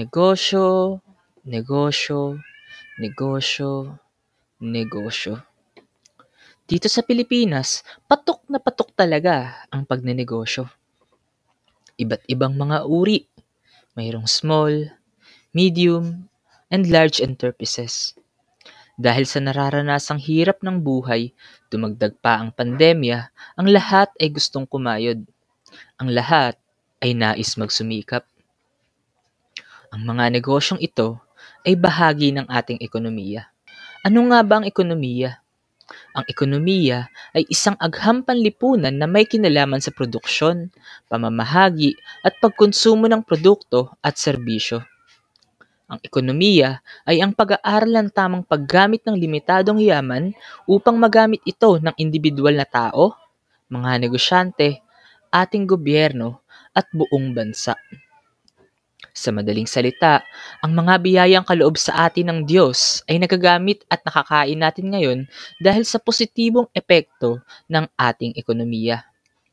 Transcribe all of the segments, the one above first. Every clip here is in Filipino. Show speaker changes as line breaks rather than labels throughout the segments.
Negosyo, negosyo, negosyo, negosyo. Dito sa Pilipinas, patok na patok talaga ang pagnenegosyo. Iba't ibang mga uri. Mayroong small, medium, and large enterprises. Dahil sa nararanasang hirap ng buhay, dumagdag pa ang pandemya, ang lahat ay gustong kumayod. Ang lahat ay nais magsumikap. Ang mga negosyong ito ay bahagi ng ating ekonomiya. Ano nga ba ang ekonomiya? Ang ekonomiya ay isang agham panlipunan na may kinalaman sa produksyon, pamamahagi at pagkonsumo ng produkto at serbisyo. Ang ekonomiya ay ang pag-aaral ng tamang paggamit ng limitadong yaman upang magamit ito ng individual na tao, mga negosyante, ating gobyerno at buong bansa. Sa madaling salita, ang mga biyayang kaloob sa atin ng Diyos ay nagagamit at nakakain natin ngayon dahil sa positibong epekto ng ating ekonomiya.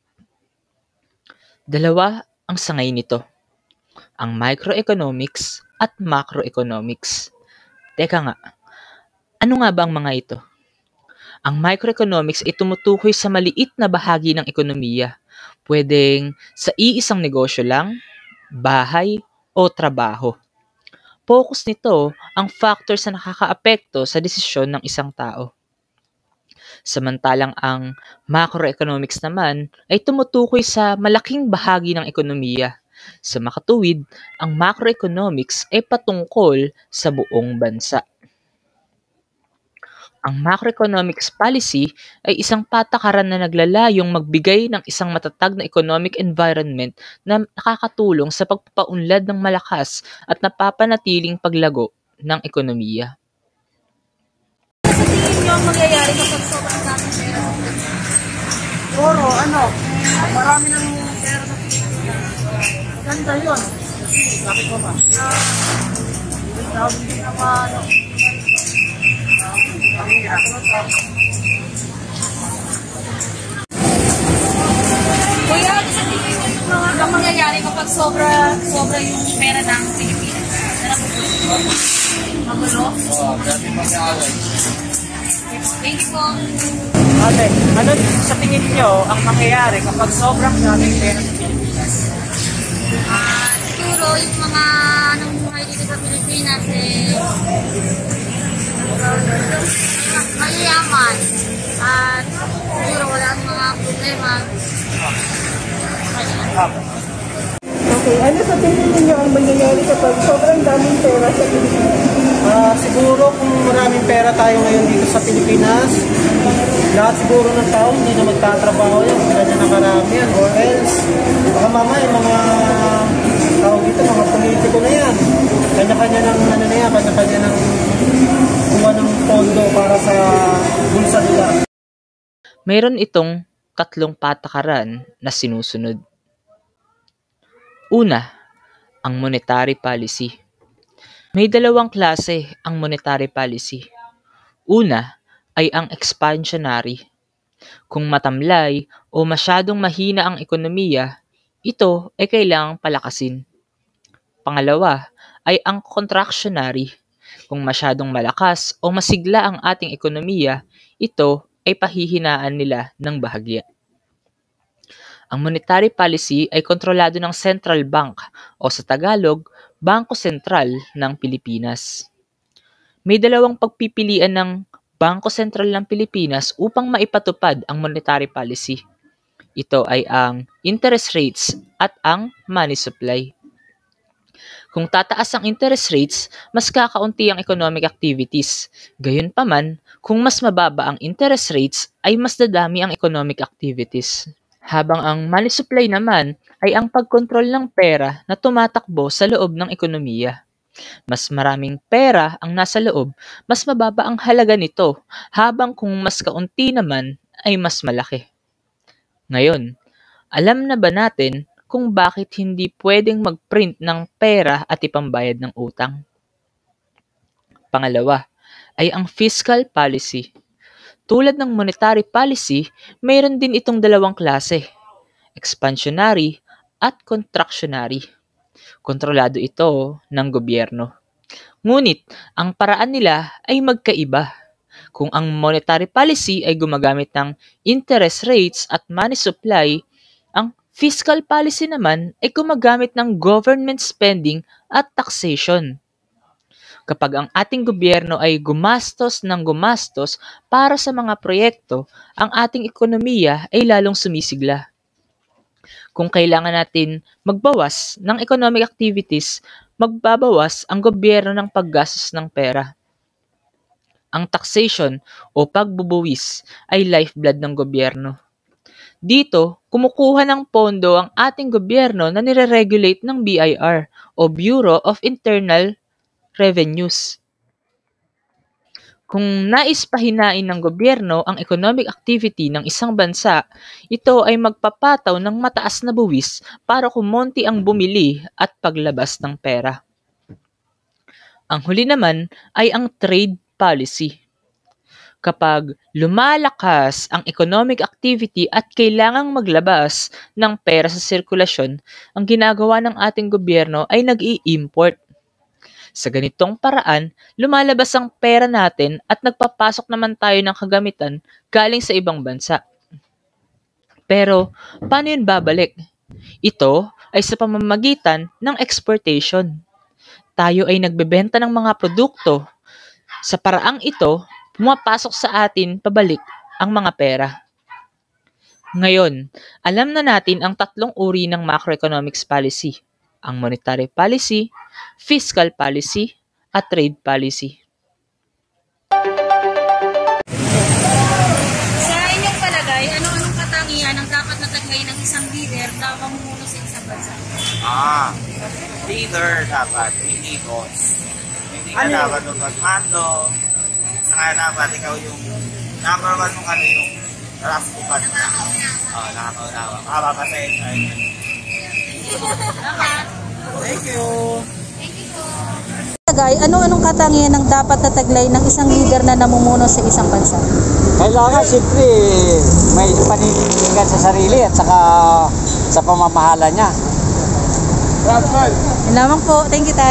Dalawa ang sangay nito, ang microeconomics at macroeconomics. Teka nga, ano nga ba ang mga ito? Ang microeconomics ay tumutukoy sa maliit na bahagi ng ekonomiya. Pwedeng sa iisang negosyo lang, bahay, o trabaho. Focus nito ang factors na nakakaapekto sa desisyon ng isang tao. Samantalang ang macroeconomics naman ay tumutukoy sa malaking bahagi ng ekonomiya. Sa makatuwid, ang macroeconomics ay patungkol sa buong bansa. Ang macroeconomics policy ay isang patakaran na naglalayong magbigay ng isang matatag na economic environment na nakakatulong sa pagpapaunlad ng malakas at napapanatiling paglago ng ekonomiya.
Sa tingin niyo ang mangyayari kapag sobrang daming pera? Siguro, marami ng pera sa Pilipinas. Maganda yun. Bakit mo ba? Hindi naman, Kuya, sa tingin niyo yung mga mangyayari kapag sobra yung pera ng Pilipinas? Magulo?
Oo, dami mag-aaway.
Thank you po.
Okay, ano sa tingin niyo ang mangyayari kapag sobrang daming pera sa Pilipinas?
Siguro yung mga buhay dito sa Pilipinas mayayaman at siguro wala ang mga problema.
Okay, ano sa tingin ninyo ang mangyayari kapag sobrang daming pera sa Pilipinas?
Siguro kung maraming pera tayo ngayon dito sa Pilipinas, lahat siguro ng tao hindi na magtatrabaho yan, sila na nakaramihan, or else baka mamaya mga tao dito, mga politiko na yan, kanya-kanya ng kanya-kanya ng kuha ng pondo para sa bulsa nila.
Mayroon itong 3 patakaran na sinusunod. Una, ang monetary policy. May 2 klase ang monetary policy. Una ay ang expansionary. Kung matamlay o masyadong mahina ang ekonomiya, ito ay kailangang palakasin. Pangalawa ay ang contractionary. Kung masyadong malakas o masigla ang ating ekonomiya, ito ay pahihinaan nila ng bahagya. Ang monetary policy ay kontrolado ng Central Bank o sa Tagalog, Bangko Sentral ng Pilipinas. May 2 pagpipilian ng Bangko Sentral ng Pilipinas upang maipatupad ang monetary policy. Ito ay ang interest rates at ang money supply. Kung tataas ang interest rates, mas kakaunti ang economic activities. Gayunpaman, kung mas mababa ang interest rates, ay mas dadami ang economic activities. Habang ang money supply naman ay ang pagkontrol ng pera na tumatakbo sa loob ng ekonomiya. Mas maraming pera ang nasa loob, mas mababa ang halaga nito, habang kung mas kaunti naman ay mas malaki. Ngayon, alam na ba natin kung bakit hindi pwedeng mag-print ng pera at ipambayad ng utang? Pangalawa ay ang fiscal policy. Tulad ng monetary policy, mayroon din itong 2 klase, expansionary at contractionary. Kontrolado ito ng gobyerno. Ngunit ang paraan nila ay magkaiba. Kung ang monetary policy ay gumagamit ng interest rates at money supply, ang fiscal policy naman ay gumagamit ng government spending at taxation. Kapag ang ating gobyerno ay gumastos ng gumastos para sa mga proyekto, ang ating ekonomiya ay lalong sumisigla. Kung kailangan natin magbawas ng economic activities, magbabawas ang gobyerno ng paggastos ng pera. Ang taxation o pagbubuwis ay lifeblood ng gobyerno. Dito, kumukuha ng pondo ang ating gobyerno na nire-regulate ng BIR o Bureau of Internal Revenues. Kung nais pahinain ng gobyerno ang economic activity ng isang bansa, ito ay magpapataw ng mataas na buwis para kumonti ang bumili at paglabas ng pera. Ang huli naman ay ang trade policy. Kapag lumalakas ang economic activity at kailangang maglabas ng pera sa sirkulasyon, ang ginagawa ng ating gobyerno ay nag-i-import. Sa ganitong paraan, lumalabas ang pera natin at nagpapasok naman tayo ng kagamitan galing sa ibang bansa. Pero, paano yun babalik? Ito ay sa pamamagitan ng exportation. Tayo ay nagbebenta ng mga produkto. Sa paraang ito, pumapasok sa atin pabalik ang mga pera. Ngayon, alam na natin ang tatlong uri ng macroeconomics policy: ang monetary policy, fiscal policy, at trade policy.
Sa inyong palagay, ano-anong katangian ang dapat nataglay ng isang leader na mamumuno sa isang bansa?
Leader dapat, hindi boss. Hindi ka dapat magmando. Saka dapat ikaw yung number one mong yung naraspukan ka. Nakakaunawa. Makapapasay tayo.
Thank you.
Ano-anong katangian ang dapat nataglay ng isang leader na namumuno sa isang bansa?
Kailangan siyempre may paninindigan sa sarili at saka sa pamamahala niya.
Yun lamang po. Thank you, tayo.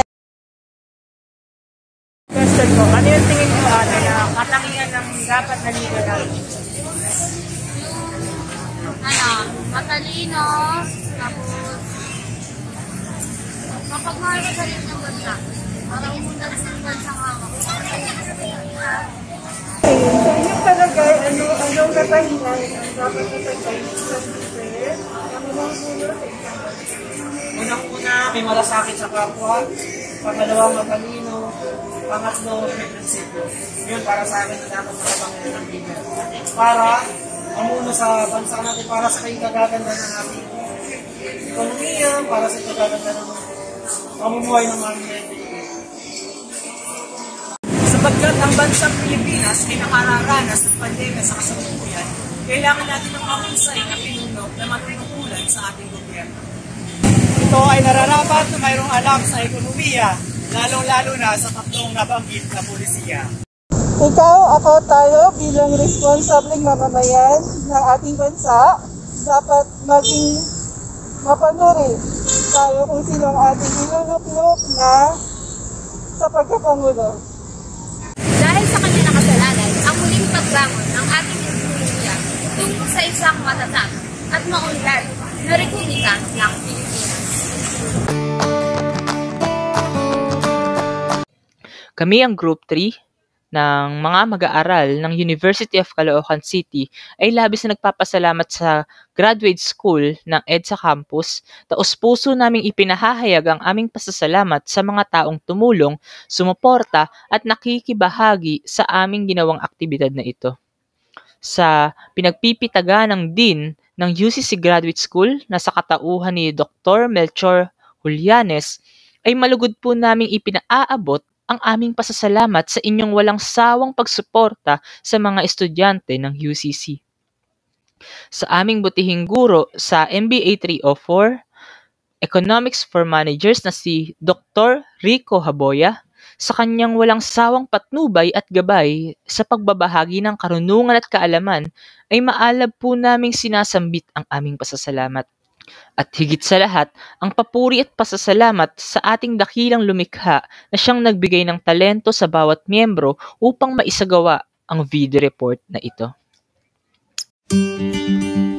Question ko, ano yung tingin ko na katangian ng dapat na leader natin?
Matalino, tapos mapagmahal sa sarili ng bansa. Para umundan sa bansa nga ako.
Sa inyong palagay, anong katangian ang dapat nataglay ng isang leader na namumuno sa isang bansa?
Unang-una, may malasakit sa kapwa. Pangalawang, matalino. Pangatlo, may prinsipyo. Yun, para sa akin, dapat makatangian ng leader. Para mamuno sa bansa natin, para sa kagaganda ng ating ekonomiya, para sa kagaganda ng mamumuhay ng mga Pilipino. Sapagkat ang bansang Pilipinas ay nakararanas ng pandemya sa kasalukuyan, kailangan natin ng mahusay na pinuno na matutulad sa ating gobyerno. Ito ay nararapat na mayroong alam sa ekonomiya, lalong-lalo na sa tatlong nabanggit na polisiya.
Ikaw, ako, tayo bilang responsableng mamamayan ng ating bansa, dapat maging mapanuri tayo kung sino ang ating iluluklok na sa pagkapangulo.
Dahil sa kanilang kasalanan, ang muling pagbangon ng ating ekonomiya tungo sa isang matatag at maunlad na Republika ng Pilipinas.
Kami ang Group 3 ng mga mag-aaral ng University of Caloocan City ay labis na nagpapasalamat sa graduate school ng EDSA Campus. Taos-puso naming ipinahahayag ang aming pasasalamat sa mga taong tumulong, sumuporta at nakikibahagi sa aming ginawang aktibidad na ito. Sa pinagpipitaga ng Dean ng UCC Graduate School na sa katauhan ni Dr. Melchor Julianes, ay malugod po naming ipinaaabot ang aming pasasalamat sa inyong walang sawang pagsuporta sa mga estudyante ng UCC. Sa aming butihing guro sa MBA 304, Economics for Managers na si Dr. Rico Haboya, sa kanyang walang sawang patnubay at gabay sa pagbabahagi ng karunungan at kaalaman, ay maalab po naming sinasambit ang aming pasasalamat. At higit sa lahat, ang papuri at pasasalamat sa ating dakilang lumikha na siyang nagbigay ng talento sa bawat miyembro upang maisagawa ang video report na ito.